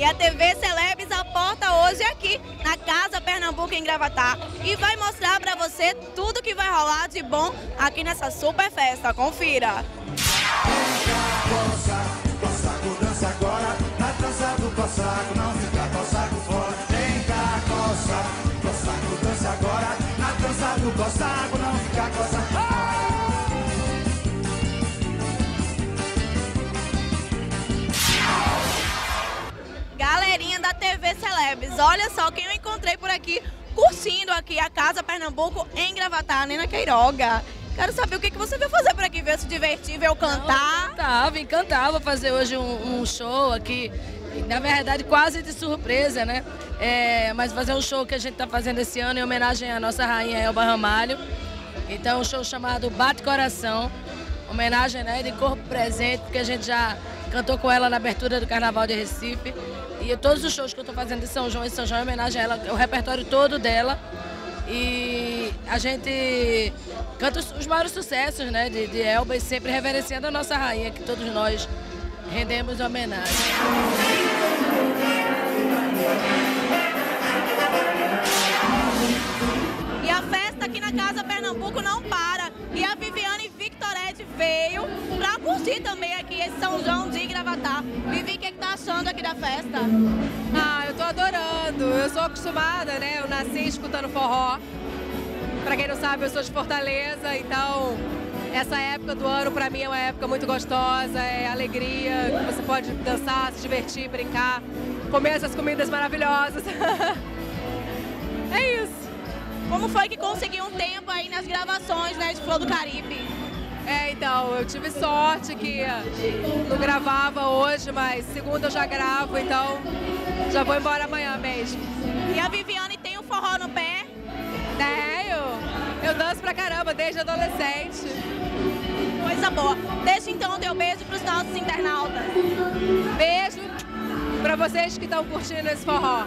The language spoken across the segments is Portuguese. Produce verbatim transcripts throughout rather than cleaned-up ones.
E a T V Celebs aporta hoje aqui na Casa Pernambuco em Gravatá e vai mostrar para você tudo que vai rolar de bom aqui nessa super festa. Confira! Galerinha da T V Celebs, olha só quem eu encontrei por aqui curtindo aqui a Casa Pernambuco em Gravatá, Nena Queiroga. Quero saber o que, que você veio fazer por aqui, veio se divertir, veio cantar? Não, cantar, vim cantar, vou fazer hoje um, um show aqui, na verdade quase de surpresa, né? É, mas fazer um show que a gente está fazendo esse ano em homenagem à nossa rainha Elba Ramalho. Então um show chamado Bate Coração, homenagem, né, de corpo presente, porque a gente já cantou com ela na abertura do Carnaval de Recife. E todos os shows que eu estou fazendo de São João e São João é homenagem a ela, o repertório todo dela. E a gente canta os, os maiores sucessos, né, de, de Elba, e sempre reverenciando a nossa rainha, que todos nós rendemos homenagem. E a festa aqui na Casa Pernambuco não para. E a Viviane Victoretti veio para curtir também aqui esse São João de Gravatá. Vivi, o que está achando aqui da festa? Ah, eu tô adorando. Eu sou acostumada, né? Eu nasci escutando forró. Pra quem não sabe, eu sou de Fortaleza, então essa época do ano pra mim é uma época muito gostosa, é alegria, que você pode dançar, se divertir, brincar, comer essas comidas maravilhosas. É isso. Como foi que conseguiu um tempo aí nas gravações, né, de Flor do Caribe? É, então, eu tive sorte que não gravava hoje, mas segunda eu já gravo, então já vou embora amanhã mesmo. E a Viviane tem o forró no pé? Tenho! Eu danço pra caramba desde adolescente. Coisa boa. Deixa então o teu beijo pros nossos internautas. Beijo pra vocês que estão curtindo esse forró.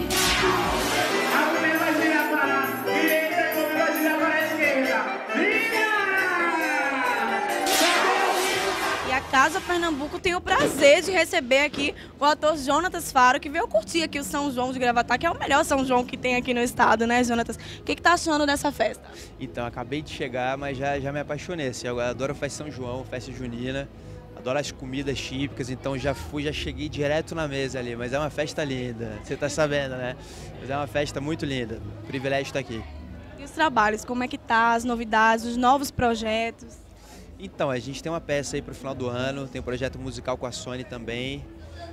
E a Casa Pernambuco tem o prazer de receber aqui o ator Jonatas Faro, que veio curtir aqui o São João de Gravatá, que é o melhor São João que tem aqui no estado, né, Jonatas? O que que tá achando dessa festa? Então, acabei de chegar, mas já, já me apaixonei. Assim, eu adoro a festa São João, festa junina, adoro as comidas típicas, então já fui, já cheguei direto na mesa ali, mas é uma festa linda, você tá sabendo, né? Mas é uma festa muito linda, privilégio estar aqui. E os trabalhos, como é que tá, as novidades, os novos projetos? Então, a gente tem uma peça aí pro final do ano, tem um projeto musical com a Sony também.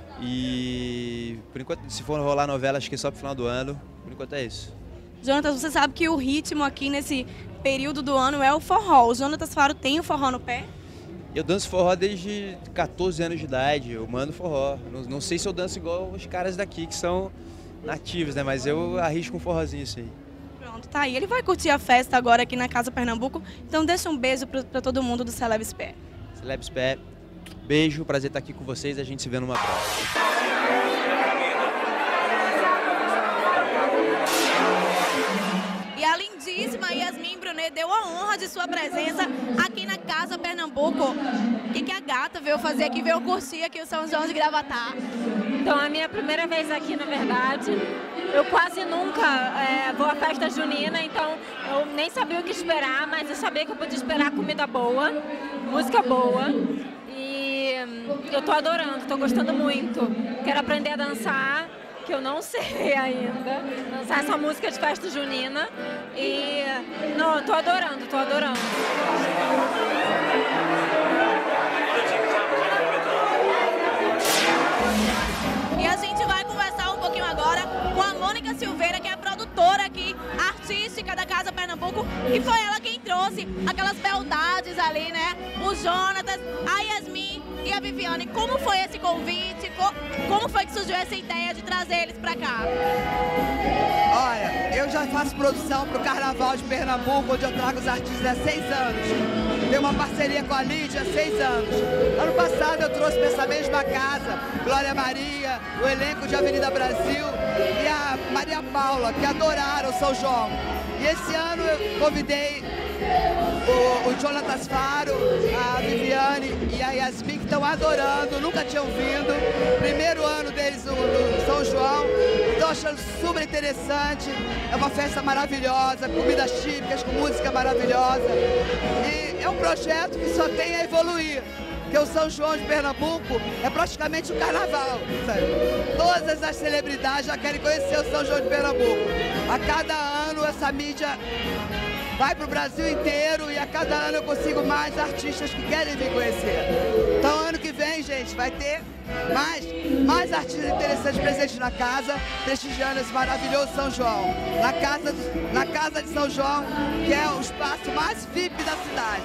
E por enquanto, se for rolar novela, acho que é só pro final do ano. Por enquanto é isso. Jonatas, você sabe que o ritmo aqui nesse período do ano é o forró. O Jonatas Faro tem o forró no pé? Eu danço forró desde quatorze anos de idade, eu mando forró. Não, não sei se eu danço igual os caras daqui que são nativos, né? Mas eu arrisco um forrozinho isso aí. Pronto, tá aí. Ele vai curtir a festa agora aqui na Casa Pernambuco. Então deixa um beijo para todo mundo do Celebs Pé. Celebs Pé, beijo, prazer estar aqui com vocês. A gente se vê numa próxima. E a lindíssima Yasmin Brunet deu a honra de sua presença aqui na Casa Pernambuco. O que, que a gata veio fazer aqui, veio curtir aqui o São João de Gravatá? Então, é a minha primeira vez aqui, na verdade. Eu quase nunca é, vou à festa junina, então eu nem sabia o que esperar, mas eu sabia que eu podia esperar comida boa, música boa. E eu tô adorando, tô gostando muito. Quero aprender a dançar, que eu não sei ainda, dançar essa música de festa junina. E não, eu tô adorando, tô adorando. E a gente vai conversar um pouquinho agora com a Mônica Silveira, que é a produtora aqui, artística da Casa Pernambuco, e foi ela quem trouxe aquelas beldades ali, né? O Jonatas, a Yasmin e a Viviane. Como foi esse convite? Como foi que surgiu essa ideia de trazer eles pra cá? Olha, eu já faço produção pro Carnaval de Pernambuco, onde eu trago os artistas há seis anos. Tenho uma parceria com a Lídia há seis anos. Ano passado eu trouxe pra essa mesma casa Glória Maria, o elenco de Avenida Brasil e a Maria Paula, que adoraram São João. E esse ano eu convidei o, o Jonatas Faro, a Viviane e a Yasmin, que estão adorando, nunca tinham vindo. Primeiro ano deles no, no São João, estou achando super interessante. É uma festa maravilhosa, comidas típicas, com música maravilhosa. E é um projeto que só tem a evoluir. Porque o São João de Pernambuco é praticamente um carnaval, sabe? Todas as celebridades já querem conhecer o São João de Pernambuco. A cada ano essa mídia vai para o Brasil inteiro e a cada ano eu consigo mais artistas que querem me conhecer. Então ano que vem, gente, vai ter mais, mais artistas interessantes presentes na casa, prestigiando esse maravilhoso São João. Na casa, na casa de São João, que é o espaço mais V I P da cidade.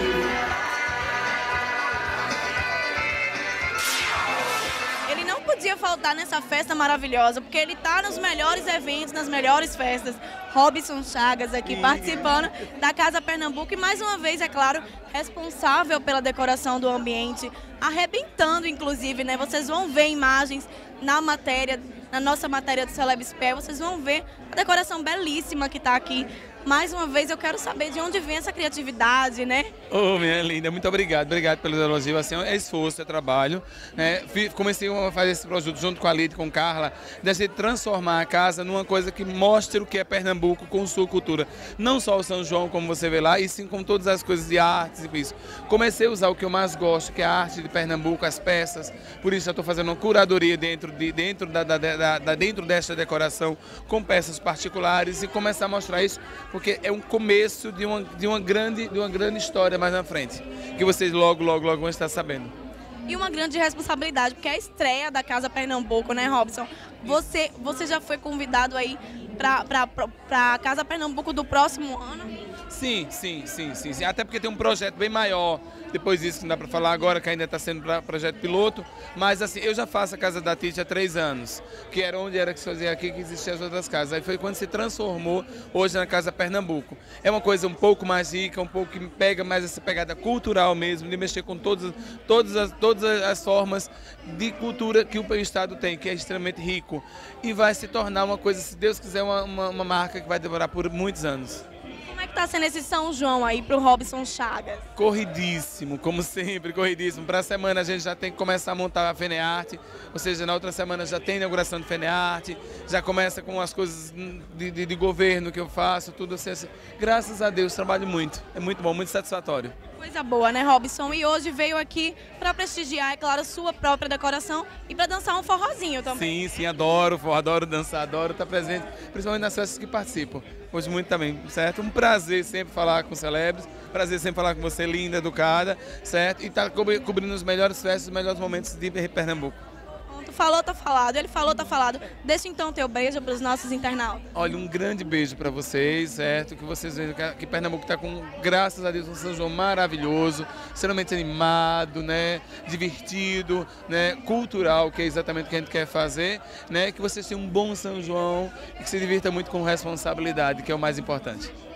Ele não podia faltar nessa festa maravilhosa, porque ele está nos melhores eventos, nas melhores festas. Robson Chagas aqui participando da Casa Pernambuco e mais uma vez, é claro, responsável pela decoração do ambiente, arrebentando inclusive, né? Vocês vão ver imagens na matéria, na nossa matéria do Celebspé, vocês vão ver a decoração belíssima que está aqui. Mais uma vez, eu quero saber de onde vem essa criatividade, né? Ô, oh, minha linda, muito obrigado. Obrigado pelo elogio. Assim, é esforço, é trabalho. Né? Comecei a fazer esse projeto junto com a Lid, com Carla, de transformar a casa numa coisa que mostre o que é Pernambuco com sua cultura. Não só o São João, como você vê lá, e sim com todas as coisas de artes e isso. Comecei a usar o que eu mais gosto, que é a arte de Pernambuco, as peças. Por isso, eu estou fazendo uma curadoria dentro, de, dentro, da, da, da, da, dentro desta decoração, com peças particulares, e começar a mostrar isso, porque é um começo de uma, de, uma grande, de uma grande história mais na frente, que vocês logo, logo, logo vão estar sabendo. E uma grande responsabilidade, porque é a estreia da Casa Pernambuco, né, Robson? Você, você já foi convidado aí para a Casa Pernambuco do próximo ano? Sim, sim, sim, sim, sim. Até porque tem um projeto bem maior, depois disso que não dá para falar agora, que ainda está sendo pra projeto piloto, mas assim, eu já faço a Casa da Tite há três anos, que era onde era que se fazia aqui, que existiam as outras casas. Aí foi quando se transformou hoje na Casa Pernambuco. É uma coisa um pouco mais rica, um pouco que pega mais essa pegada cultural mesmo, de mexer com todas, todas, as, todas as formas de cultura que o Estado tem, que é extremamente rico. E vai se tornar uma coisa, se Deus quiser, uma, uma, uma marca que vai demorar por muitos anos. Como é que está sendo esse São João aí para o Robson Chagas? Corridíssimo, como sempre, corridíssimo. Para a semana a gente já tem que começar a montar a Fenearte, ou seja, na outra semana já tem a inauguração do Fenearte, já começa com as coisas de, de, de governo que eu faço, tudo assim. Graças a Deus, trabalho muito, é muito bom, muito satisfatório. Coisa boa, né, Robson? E hoje veio aqui para prestigiar, é claro, sua própria decoração e para dançar um forrozinho também. Sim, sim, adoro forró, adoro dançar, adoro estar presente, principalmente nas festas que participo. Hoje muito também, certo? Um prazer sempre falar com celebres, prazer sempre falar com você, linda, educada, certo? E estar cobrindo os melhores festas, os melhores momentos de Pernambuco. Falou, tá falado. Ele falou, tá falado. Deixa então teu beijo para os nossos internautas. Olha, um grande beijo para vocês, certo? Que vocês vejam que Pernambuco está com, graças a Deus, um São João maravilhoso, extremamente animado, né? Divertido, né? Cultural, que é exatamente o que a gente quer fazer, né? Que vocês tenham um bom São João e que se divirta muito com responsabilidade, que é o mais importante.